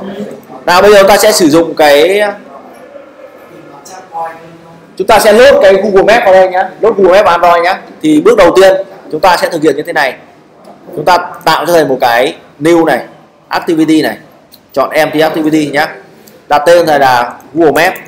Nào bây giờ chúng ta sẽ sử dụng cái, chúng ta sẽ load cái Google Maps vào đây nhá, load Google Maps vào Android nhá. Thì bước đầu tiên chúng ta sẽ thực hiện như thế này. Chúng ta tạo cho thầy một cái new này, activity này, chọn empty activity nhá. Đặt tên thầy là Google Maps.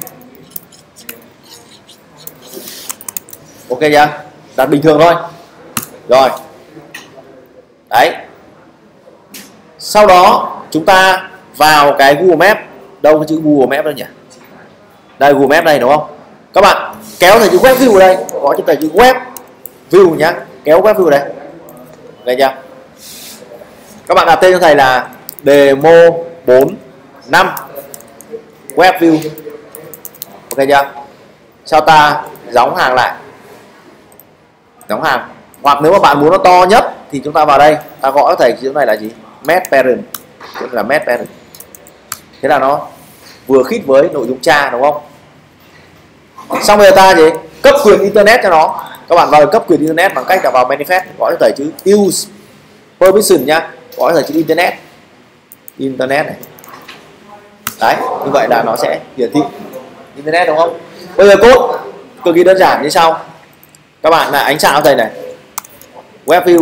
Ok chưa? Đặt bình thường thôi. Rồi. Đấy. Sau đó chúng ta vào cái Google Maps. Đâu cái chữ Google Maps đâu nhỉ? Đây Google Maps đây đúng không? Các bạn kéo thầy chữ web view đây, có chữ thầy chữ web view nhá, kéo web view đây. Ok chưa? Các bạn đặt tên cho thầy là demo 45 web view. Ok chưa? Sau ta đóng hàng lại. Đóng hàng. Hoặc nếu mà bạn muốn nó to nhất thì chúng ta vào đây, ta gõ thầy chữ này là gì? Met parent. Tức là met parent. Thế là nó vừa khít với nội dung cha đúng không? Xong bây giờ ta gì? Cấp quyền internet cho nó. Các bạn vào cấp quyền internet bằng cách là vào manifest gõ cho thầy chữ use permission nhá, gõ cho thầy chữ internet. Internet này. Đấy, như vậy là nó sẽ hiển thị internet đúng không? Bây giờ code cực kỳ đơn giản như sau. Các bạn là ánh xạ cho thầy này. Web view.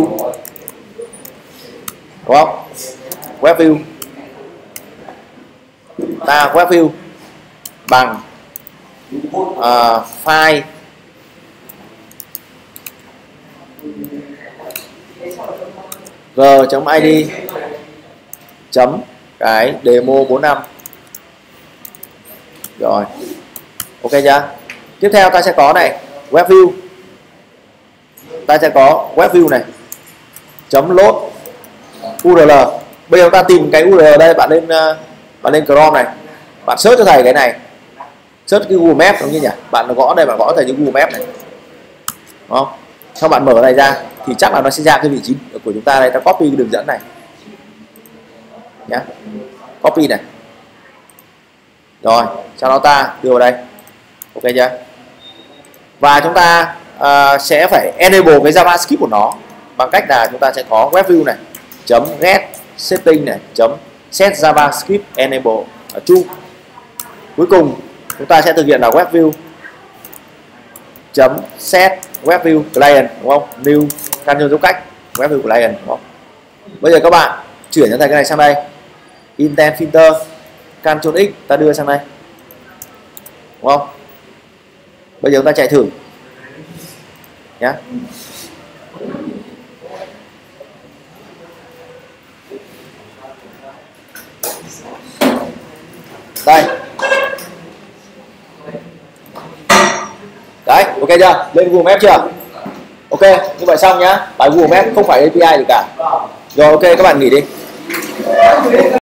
Đúng không? Web view. Ta web view bằng file g.id chấm cái demo 45. Rồi. Ok chưa? Tiếp theo ta sẽ có này, web view. Ta sẽ có web view này chấm load URL. Bây giờ ta tìm cái URL đây, bạn lên Chrome này, bạn search cho thầy cái này, search cái Google Maps đúng như nhỉ? Bạn gõ đây, bạn gõ thầy cái Google Maps này, đúng không? Sau bạn mở cái này ra thì chắc là nó sẽ ra cái vị trí của chúng ta đây. Ta copy cái đường dẫn này nhá, copy này, rồi sau đó ta đưa vào đây. Ok chưa? Và chúng ta sẽ phải enable cái JavaScript của nó bằng cách là chúng ta sẽ có web view này chấm get setting này chấm set JavaScript enable ở true. Cuối cùng chúng ta sẽ thực hiện là web view chấm set web view client đúng không? New căn dấu cách web view client đúng không? Bây giờ các bạn chuyển cho thầy cái này sang đây, intent filter Ctrl X ta đưa sang đây đúng không? Bây giờ chúng ta chạy thử nhá. Đây. Đấy, ok chưa? Lên Google Maps chưa? Ok, như vậy xong nhá. Bài Google Maps không phải API gì cả. Rồi ok, các bạn nghỉ đi.